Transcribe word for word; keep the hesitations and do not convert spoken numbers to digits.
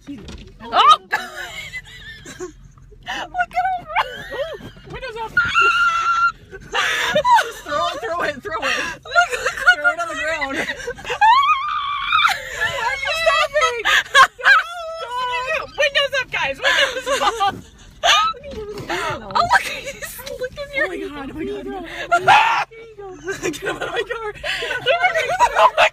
Oh! Look at him! Windows up! throw it, throw it, throw it! Look, look, look, Throw it on the ground! Why are you stopping? Stop! Windows up, guys! Windows up! Oh, look! He's licking your... Oh my god, oh my god. Get him out of my car! Oh my